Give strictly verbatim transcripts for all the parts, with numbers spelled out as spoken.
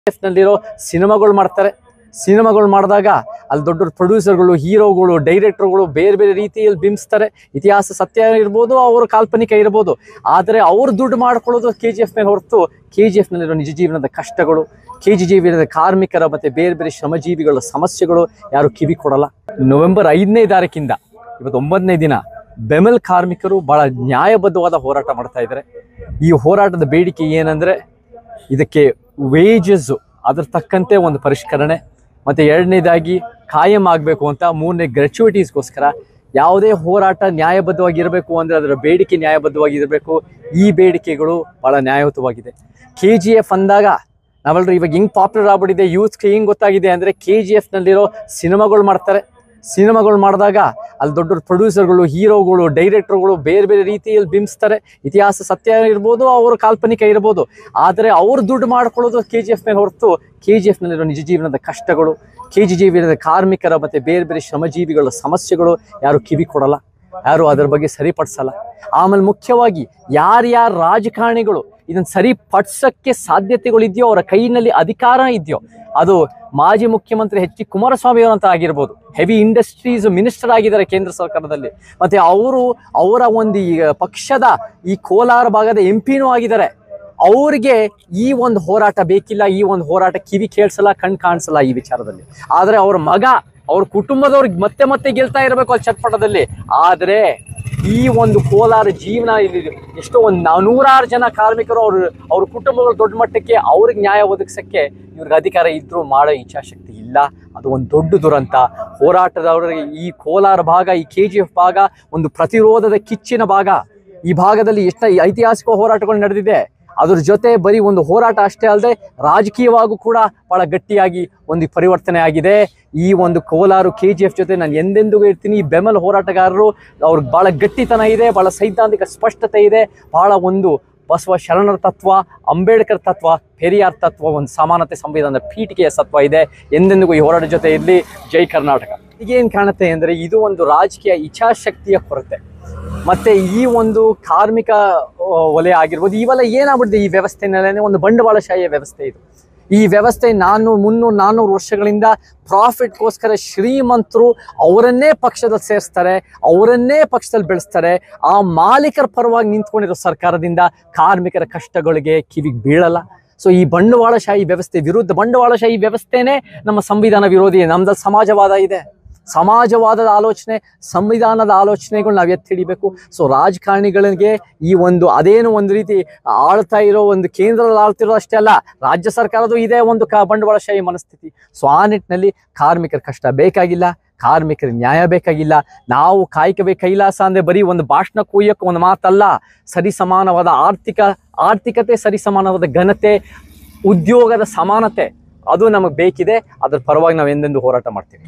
ನಲ್ಲಿರೋ ಸಿನಿಮಾಗಳು ಮಾಡ್ತಾರೆ. ಸಿನಿಮಾಗಳು ಮಾಡಿದಾಗ ಅಲ್ಲಿ ದೊಡ್ಡ ದೊಡ್ಡ ಪ್ರೊಡ್ಯೂಸರ್ಗಳು, ಹೀರೋಗಳು, ಡೈರೆಕ್ಟರ್ಗಳು ಬೇರೆ ಬೇರೆ ರೀತಿಯಲ್ಲಿ ಬಿಂಬಿಸ್ತಾರೆ. ಇತಿಹಾಸ ಸತ್ಯ ಇರ್ಬೋದು, ಅವರು ಕಾಲ್ಪನಿಕ ಇರ್ಬೋದು, ಆದರೆ ಅವ್ರು ದುಡ್ಡು ಮಾಡ್ಕೊಳ್ಳೋದು ಕೆ ಜಿ ಎಫ್ ಮೇಲೆ ಹೊರತು ಕೆ ಜಿ ಎಫ್ ನಲ್ಲಿರೋ ನಿಜ ಜೀವನದ ಕಷ್ಟಗಳು, ಕೆ ಜಿ ಜೀವನದ ಕಾರ್ಮಿಕರ ಮತ್ತು ಬೇರೆ ಬೇರೆ ಶ್ರಮಜೀವಿಗಳ ಸಮಸ್ಯೆಗಳು ಯಾರು ಕಿವಿ ಕೊಡಲ್ಲ. ನವೆಂಬರ್ ಐದನೇ ತಾರೀಕಿಂದ ಇವತ್ತು ಒಂಬತ್ತನೇ ದಿನ ಬೆಮೆಲ್ ಕಾರ್ಮಿಕರು ಬಹಳ ನ್ಯಾಯಬದ್ಧವಾದ ಹೋರಾಟ ಮಾಡ್ತಾ ಇದ್ದಾರೆ. ಈ ಹೋರಾಟದ ಬೇಡಿಕೆ ಏನಂದರೆ ಇದಕ್ಕೆ ವೇಜಸ್ ಅದ್ರ ತಕ್ಕಂತೆ ಒಂದು ಪರಿಷ್ಕರಣೆ, ಮತ್ತು ಎರಡನೇದಾಗಿ ಕಾಯಂ ಆಗಬೇಕು ಅಂತ, ಮೂರನೇ ಗ್ರ್ಯಾಚುಯಿಟೀಸ್ಗೋಸ್ಕರ. ಯಾವುದೇ ಹೋರಾಟ ನ್ಯಾಯಬದ್ಧವಾಗಿರಬೇಕು ಅಂದರೆ ಅದರ ಬೇಡಿಕೆ ನ್ಯಾಯಬದ್ಧವಾಗಿರಬೇಕು. ಈ ಬೇಡಿಕೆಗಳು ಭಾಳ ನ್ಯಾಯಯುತವಾಗಿದೆ. ಕೆ ಜಿ ಎಫ್ ಅಂದಾಗ ನಾವೆಲ್ಲರೂ ಇವಾಗ ಹೆಂಗೆ ಪಾಪ್ಯುಲರ್ ಆಗ್ಬಿಟ್ಟಿದೆ, ಯೂತ್ಗೆ ಹೆಂಗೆ ಗೊತ್ತಾಗಿದೆ ಅಂದರೆ ಕೆ ಜಿ ಎಫ್ನಲ್ಲಿರೋ ಸಿನಿಮಾಗಳು ಮಾಡ್ತಾರೆ. ಸಿನಿಮಾಗಳು ಮಾಡಿದಾಗ ಅಲ್ಲಿ ದೊಡ್ಡ ದೊಡ್ಡ ಪ್ರೊಡ್ಯೂಸರ್ಗಳು, ಹೀರೋಗಳು, ಡೈರೆಕ್ಟರ್ಗಳು ಬೇರೆ ಬೇರೆ ರೀತಿಯಲ್ಲಿ ಬಿಂಬಿಸ್ತಾರೆ. ಇತಿಹಾಸ ಸತ್ಯ ಇರ್ಬೋದು, ಅವರು ಕಾಲ್ಪನಿಕ ಇರ್ಬೋದು, ಆದರೆ ಅವ್ರು ದುಡ್ಡು ಮಾಡ್ಕೊಳ್ಳೋದು ಕೆ ಜಿ ಎಫ್ ಮೇಲೆ ಹೊರತು ಕೆ ಜಿ ಎಫ್ ನಲ್ಲಿರೋ ನಿಜ ಜೀವನದ ಕಷ್ಟಗಳು, ಕೆ ಜಿ ಜೀವನದ ಕಾರ್ಮಿಕರ ಮತ್ತು ಬೇರೆ ಬೇರೆ ಶ್ರಮಜೀವಿಗಳ ಸಮಸ್ಯೆಗಳು ಯಾರು ಕಿವಿ ಕೊಡಲ್ಲ, ಯಾರು ಅದರ ಬಗ್ಗೆ ಸರಿಪಡಿಸಲ್ಲ. ಆಮೇಲೆ ಮುಖ್ಯವಾಗಿ ಯಾರ್ಯಾರು ರಾಜಕಾರಣಿಗಳು ಇದನ್ನು ಸರಿಪಡಿಸೋಕ್ಕೆ ಸಾಧ್ಯತೆಗಳಿದೆಯೋ, ಅವರ ಕೈನಲ್ಲಿ ಅಧಿಕಾರ ಇದೆಯೋ, ಅದು ಮಾಜಿ ಮುಖ್ಯಮಂತ್ರಿ ಎಚ್ ಡಿ ಕುಮಾರಸ್ವಾಮಿ ಅವರಂತ ಆಗಿರ್ಬೋದು, ಹೆವಿ ಇಂಡಸ್ಟ್ರೀಸ್ ಮಿನಿಸ್ಟರ್ ಆಗಿದ್ದಾರೆ ಕೇಂದ್ರ ಸರ್ಕಾರದಲ್ಲಿ, ಮತ್ತು ಅವರು ಅವರ ಒಂದು ಈ ಪಕ್ಷದ ಈ ಕೋಲಾರ ಭಾಗದ ಎಂ ಪಿನೂ ಆಗಿದ್ದಾರೆ. ಅವರಿಗೆ ಈ ಒಂದು ಹೋರಾಟ ಬೇಕಿಲ್ಲ, ಈ ಒಂದು ಹೋರಾಟ ಕಿವಿ ಕೇಳಿಸಲ್ಲ, ಕಣ್ ಕಾಣಿಸಲ್ಲ ಈ ವಿಚಾರದಲ್ಲಿ. ಆದರೆ ಅವ್ರ ಮಗ, ಅವ್ರ ಕುಟುಂಬದವ್ರಿಗೆ ಮತ್ತೆ ಮತ್ತೆ ಗೆಲ್ತಾ ಇರಬೇಕು ಅಲ್ಲಿ ಚಟ್ಪಟದಲ್ಲಿ. ಆದರೆ ಈ ಒಂದು ಕೋಲಾರ ಜೀವನ ಇಲ್ಲಿ ಎಷ್ಟೋ ಒಂದು ನೂರಾರು ಜನ ಕಾರ್ಮಿಕರು, ಅವರು ಅವ್ರ ಕುಟುಂಬಗಳು ದೊಡ್ಡ ಮಟ್ಟಕ್ಕೆ ಅವ್ರಿಗೆ ನ್ಯಾಯ ಒದಗಿಸೋಕ್ಕೆ ಇವ್ರಿಗೆ ಅಧಿಕಾರ ಇದ್ದರೂ ಮಾಡೋ ಇಚ್ಛಾಶಕ್ತಿ ಇಲ್ಲ. ಅದು ಒಂದು ದೊಡ್ಡ ದುರಂತ. ಹೋರಾಟದವರಿಗೆ ಈ ಕೋಲಾರ ಭಾಗ, ಈ ಕೆ ಜಿ ಎಫ್ ಭಾಗ ಒಂದು ಪ್ರತಿರೋಧದ ಕಿಚ್ಚಿನ ಭಾಗ. ಈ ಭಾಗದಲ್ಲಿ ಎಷ್ಟು ಐತಿಹಾಸಿಕ ಹೋರಾಟಗಳು ನಡೆದಿದೆ. ಅದ್ರ ಜೊತೆ ಬರೀ ಒಂದು ಹೋರಾಟ ಅಷ್ಟೇ ಅಲ್ಲದೆ ರಾಜಕೀಯವಾಗೂ ಕೂಡ ಭಾಳ ಗಟ್ಟಿಯಾಗಿ ಒಂದು ಪರಿವರ್ತನೆ ಆಗಿದೆ. ಈ ಒಂದು ಕೋಲಾರ ಕೆ ಜಿ ಎಫ್ ಜೊತೆ ನಾನು ಎಂದೆಂದಿಗೂ ಇರ್ತೀನಿ. ಈ ಬೆಮೆಲ್ ಹೋರಾಟಗಾರರು ಅವ್ರಿಗೆ ಭಾಳ ಗಟ್ಟಿತನ ಇದೆ, ಭಾಳ ಸೈದ್ಧಾಂತಿಕ ಸ್ಪಷ್ಟತೆ ಇದೆ, ಭಾಳ ಒಂದು ಬಸವ ಶರಣರ ತತ್ವ, ಅಂಬೇಡ್ಕರ್ ತತ್ವ, ಪೆರಿಯಾರ್ ತತ್ವ, ಒಂದು ಸಮಾನತೆ ಸಂವಿಧಾನದ ಪೀಠಿಕೆಯ ತತ್ವ ಇದೆ. ಎಂದೆಂದಿಗೂ ಈ ಹೋರಾಟ ಜೊತೆ ಇರಲಿ. ಜೈ ಕರ್ನಾಟಕ. ಈಗೇನು ಕಾಣುತ್ತೆ ಅಂದರೆ ಇದು ಒಂದು ರಾಜಕೀಯ ಇಚ್ಛಾಶಕ್ತಿಯ ಕೊರತೆ, ಮತ್ತು ಈ ಒಂದು ಕಾರ್ಮಿಕ ವಲಯ ಆಗಿರ್ಬೋದು, ಇವೆಲ್ಲ ಏನಾಗ್ಬಿಟ್ಟಿದೆ ಈ ವ್ಯವಸ್ಥೆನಲ್ಲೇ ಒಂದು ಬಂಡವಾಳಶಾಹಿಯ ವ್ಯವಸ್ಥೆ ಇದು. ಈ ವ್ಯವಸ್ಥೆ ನಾನು ಮುನ್ನೂರು ನಾನ್ನೂರು ವರ್ಷಗಳಿಂದ ಪ್ರಾಫಿಟ್ಗೋಸ್ಕರ ಶ್ರೀಮಂತರು ಅವರನ್ನೇ ಪಕ್ಷದಲ್ಲಿ ಸೇರಿಸ್ತಾರೆ, ಅವರನ್ನೇ ಪಕ್ಷದಲ್ಲಿ ಬೆಳೆಸ್ತಾರೆ. ಆ ಮಾಲೀಕರ ಪರವಾಗಿ ನಿಂತ್ಕೊಂಡಿರೋ ಸರ್ಕಾರದಿಂದ ಕಾರ್ಮಿಕರ ಕಷ್ಟಗಳಿಗೆ ಕಿವಿಗೆ ಬೀಳಲ್ಲ. ಸೊ ಈ ಬಂಡವಾಳಶಾಹಿ ವ್ಯವಸ್ಥೆ ವಿರುದ್ಧ, ಬಂಡವಾಳಶಾಹಿ ವ್ಯವಸ್ಥೆನೇ ನಮ್ಮ ಸಂವಿಧಾನ ವಿರೋಧಿ. ನಮ್ದಲ್ಲಿ ಸಮಾಜವಾದ ಇದೆ, ಸಮಾಜವಾದದ ಆಲೋಚನೆ, ಸಂವಿಧಾನದ ಆಲೋಚನೆಗಳು ನಾವು ಎತ್ತಿ ಹಿಡಿಬೇಕು. ಸೊ ರಾಜಕಾರಣಿಗಳಿಗೆ ಈ ಒಂದು ಅದೇನು ಒಂದು ರೀತಿ ಆಳ್ತಾ ಇರೋ ಒಂದು ಕೇಂದ್ರದಲ್ಲಿ ಆಳ್ತಿರೋ ಅಷ್ಟೇ ಅಲ್ಲ, ರಾಜ್ಯ ಸರ್ಕಾರದ್ದು ಇದೇ ಒಂದು ಕ ಬಂಡವಾಳಶಾಹಿ ಮನಸ್ಥಿತಿ. ಸೊ ಆ ನಿಟ್ಟಿನಲ್ಲಿ ಕಾರ್ಮಿಕರ ಕಷ್ಟ ಬೇಕಾಗಿಲ್ಲ, ಕಾರ್ಮಿಕರ ನ್ಯಾಯ ಬೇಕಾಗಿಲ್ಲ. ನಾವು ಕಾಯಕವೇ ಕೈಲಾಸ ಅಂದರೆ ಬರೀ ಒಂದು ಭಾಷಣ ಕೂಯಕ್ಕೆ ಒಂದು ಮಾತಲ್ಲ. ಸರಿಸಮಾನವಾದ ಆರ್ಥಿಕ ಆರ್ಥಿಕತೆ, ಸರಿಸಮಾನವಾದ ಘನತೆ, ಉದ್ಯೋಗದ ಸಮಾನತೆ ಅದು ನಮಗೆ ಬೇಕಿದೆ. ಅದ್ರ ಪರವಾಗಿ ನಾವು ಎಂದೆಂದು ಹೋರಾಟ ಮಾಡ್ತೀವಿ.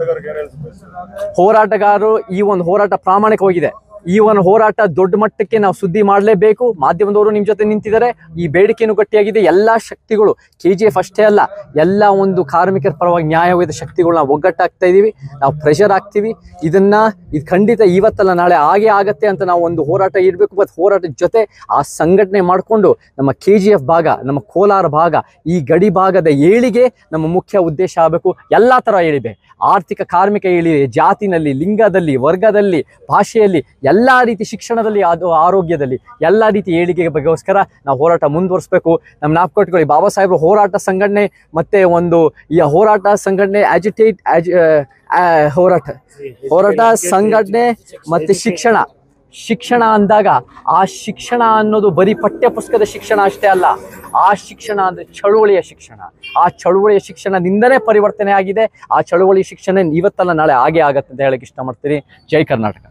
ಹೋರಾಟಗಾರರು ಈ ಒಂದು ಹೋರಾಟ ಪ್ರಾಮಾಣಿಕವಾಗಿದೆ. ಈ ಒಂದು ಹೋರಾಟ ದೊಡ್ಡ ಮಟ್ಟಕ್ಕೆ ನಾವು ಸುದ್ದಿ ಮಾಡಲೇಬೇಕು. ಮಾಧ್ಯಮದವರು ನಿಮ್ಮ ಜೊತೆ ನಿಂತಿದ್ದಾರೆ. ಈ ಬೇಡಿಕೆನೂ ಗಟ್ಟಿಯಾಗಿದೆ. ಎಲ್ಲ ಶಕ್ತಿಗಳು, ಕೆ ಜಿ ಎಫ್ ಅಷ್ಟೇ ಅಲ್ಲ, ಎಲ್ಲ ಒಂದು ಕಾರ್ಮಿಕರ ಪರವಾಗಿ ನ್ಯಾಯವಾದ ಶಕ್ತಿಗಳು ನಾವು ಒಗ್ಗಟ್ಟಾಗ್ತಾ ಇದ್ದೀವಿ, ನಾವು ಪ್ರೆಷರ್ ಆಗ್ತೀವಿ. ಇದನ್ನ ಇದು ಖಂಡಿತ ಇವತ್ತಲ್ಲ ನಾಳೆ ಹಾಗೆ ಆಗತ್ತೆ ಅಂತ ನಾವು ಒಂದು ಹೋರಾಟ ಇರಬೇಕು. ಮತ್ತು ಹೋರಾಟದ ಜೊತೆ ಆ ಸಂಘಟನೆ ಮಾಡಿಕೊಂಡು ನಮ್ಮ ಕೆ ಜಿ ಎಫ್ ಭಾಗ, ನಮ್ಮ ಕೋಲಾರ ಭಾಗ, ಈ ಗಡಿ ಭಾಗದ ಏಳಿಗೆ ನಮ್ಮ ಮುಖ್ಯ ಉದ್ದೇಶ ಆಗಬೇಕು. ಎಲ್ಲ ಥರ ಏಳಿಗೆ, ಆರ್ಥಿಕ ಕಾರ್ಮಿಕ ಏಳಿಗೆ, ಜಾತಿನಲ್ಲಿ, ಲಿಂಗದಲ್ಲಿ, ವರ್ಗದಲ್ಲಿ, ಭಾಷೆಯಲ್ಲಿ, ಎಲ್ಲ ರೀತಿ ಶಿಕ್ಷಣದಲ್ಲಿ, ಅದು ಆರೋಗ್ಯದಲ್ಲಿ, ಎಲ್ಲ ರೀತಿ ಏಳಿಗೆಗೆ ಬಗ್ಗೆಗೋಸ್ಕರ ನಾವು ಹೋರಾಟ ಮುಂದುವರಿಸಬೇಕು. ನಮ್ಮ ನಾಪ್ಕೊಟ್ಕೊಳ್ಳಿ, ಬಾಬಾ ಸಾಹೇಬರು ಹೋರಾಟ ಸಂಘಟನೆ ಮತ್ತು ಒಂದು ಈ ಹೋರಾಟ ಸಂಘಟನೆ ಆಜಿಟೇಟ್ ಆಜ್ ಹೋರಾಟ ಹೋರಾಟ ಸಂಘಟನೆ ಮತ್ತು ಶಿಕ್ಷಣ ಶಿಕ್ಷಣ ಅಂದಾಗ ಆ ಶಿಕ್ಷಣ ಅನ್ನೋದು ಬರೀ ಪಠ್ಯ ಪುಸ್ತಕದ ಶಿಕ್ಷಣ ಅಷ್ಟೇ ಅಲ್ಲ. ಆ ಶಿಕ್ಷಣ ಅಂದರೆ ಚಳುವಳಿಯ ಶಿಕ್ಷಣ. ಆ ಚಳುವಳಿಯ ಶಿಕ್ಷಣದಿಂದಲೇ ಪರಿವರ್ತನೆ ಆಗಿದೆ. ಆ ಚಳುವಳಿ ಶಿಕ್ಷಣ ಇವತ್ತಲ್ಲ ನಾಳೆ ಹಾಗೆ ಆಗತ್ತೆ ಅಂತ ಹೇಳಕ್ಕೆ ಇಷ್ಟಪಡ್ತೀನಿ. ಜೈ ಕರ್ನಾಟಕ.